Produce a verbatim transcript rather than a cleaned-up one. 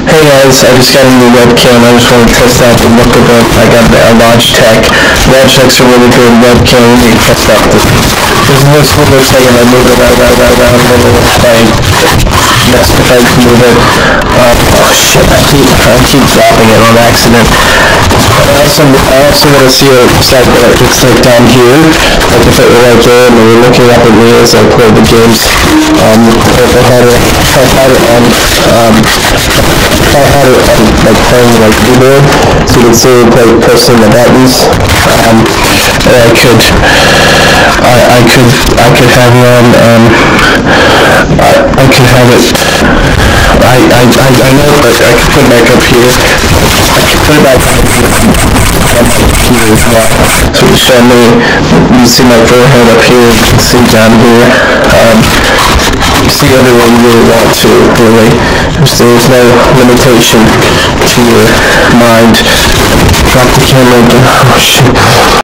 Hey guys, I just got a new webcam. I just want to test out the look of it. I got the uh, Logitech. Logitech's a really good webcam. We need to test out this. This is what it looks like if I move it around, around, around, around, around, around. That's if I can move it. Uh, oh shit, I keep, I keep dropping it on accident. I also, I also want to see what it looks like, what it looks like down here. Like if it were right there and they were looking up at me as I play the games. Um, if I had it, if I had it on, um, if I had it on, like playing like keyboard, so you could see me play, pressing the buttons. Um, and I could, I, I could, I could have it on, um, I, I could have it, I, I, I, I know, but I could put it back up here. I could put it back up here. Here as well. So you show me, you see my forehead up here, you can see down here. Um, you see everywhere you really want to, really. There's, there's no limitation to your mind. Drop the camera again. Oh shit.